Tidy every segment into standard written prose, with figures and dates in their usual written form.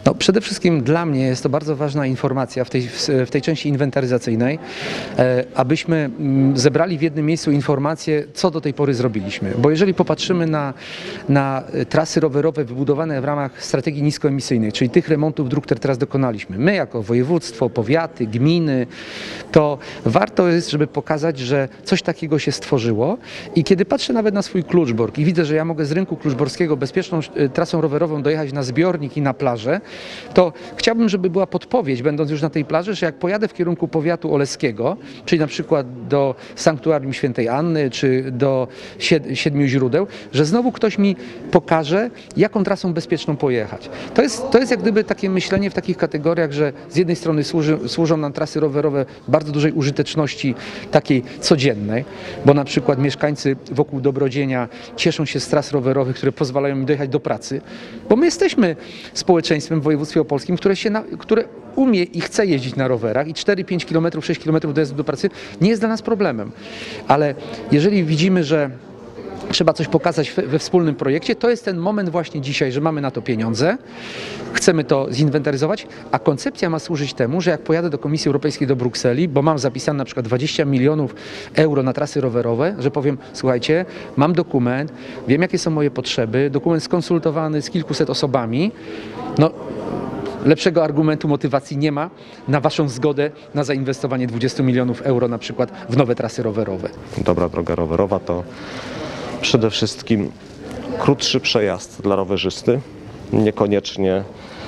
No, przede wszystkim dla mnie jest to bardzo ważna informacja w tej części inwentaryzacyjnej, abyśmy zebrali w jednym miejscu informacje, co do tej pory zrobiliśmy. Bo jeżeli popatrzymy na trasy rowerowe wybudowane w ramach strategii niskoemisyjnej, czyli tych remontów dróg, które teraz dokonaliśmy, my jako województwo, powiaty, gminy, to warto jest, żeby pokazać, że coś takiego się stworzyło i kiedy patrzę nawet na swój Kluczbork i widzę, że ja mogę z rynku kluczborskiego bezpieczną trasą rowerową dojechać na zbiornik i na plażę, to chciałbym, żeby była podpowiedź, będąc już na tej plaży, że jak pojadę w kierunku powiatu oleskiego, czyli na przykład do Sanktuarium Świętej Anny, czy do Siedmiu Źródeł, że znowu ktoś mi pokaże, jaką trasą bezpieczną pojechać. To jest jak gdyby takie myślenie w takich kategoriach, że z jednej strony służą nam trasy rowerowe bardzo dużej użyteczności takiej codziennej, bo na przykład mieszkańcy wokół Dobrodzienia cieszą się z tras rowerowych, które pozwalają im dojechać do pracy, bo my jesteśmy społeczeństwem w województwie opolskim, które umie i chce jeździć na rowerach i 4-5 km, 6 km dojazdu do pracy nie jest dla nas problemem. Ale jeżeli widzimy, że trzeba coś pokazać we wspólnym projekcie, to jest ten moment właśnie dzisiaj, że mamy na to pieniądze, chcemy to zinwentaryzować, a koncepcja ma służyć temu, że jak pojadę do Komisji Europejskiej do Brukseli, bo mam zapisane na przykład 20 milionów euro na trasy rowerowe, że powiem, słuchajcie, mam dokument, wiem jakie są moje potrzeby, dokument skonsultowany z kilkuset osobami, no lepszego argumentu motywacji nie ma na waszą zgodę na zainwestowanie 20 milionów euro na przykład w nowe trasy rowerowe. Dobra droga rowerowa to przede wszystkim krótszy przejazd dla rowerzysty, niekoniecznie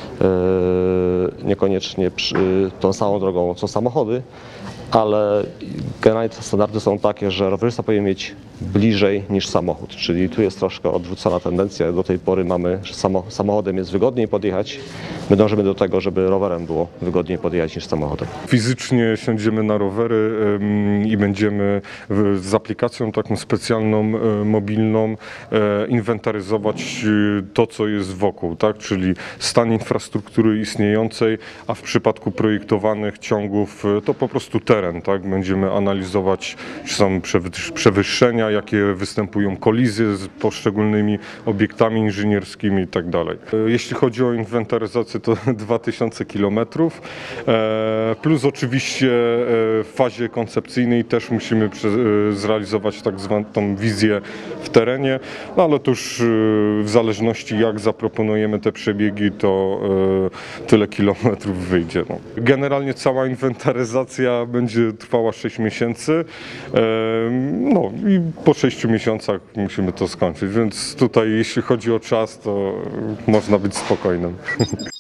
tą samą drogą co samochody, ale generalnie te standardy są takie, że rowerzysta powinien mieć bliżej niż samochód, czyli tu jest troszkę odwrócona tendencja. Do tej pory mamy, że samochodem jest wygodniej podjechać. My dążymy do tego, żeby rowerem było wygodniej podjechać niż samochodem. Fizycznie siądziemy na rowery i będziemy z aplikacją taką specjalną, mobilną inwentaryzować to, co jest wokół, tak? Czyli stan infrastruktury istniejącej, a w przypadku projektowanych ciągów to po prostu teren, tak? Będziemy analizować, czy są przewyższenia, jakie występują kolizje z poszczególnymi obiektami inżynierskimi i tak dalej. Jeśli chodzi o inwentaryzację, to 2000 km, plus oczywiście w fazie koncepcyjnej też musimy zrealizować tak zwaną tą wizję w terenie, no ale to już w zależności jak zaproponujemy te przebiegi, to tyle kilometrów wyjdzie. No. Generalnie cała inwentaryzacja będzie trwała 6 miesięcy, no i po 6 miesiącach musimy to skończyć, więc tutaj jeśli chodzi o czas, to można być spokojnym.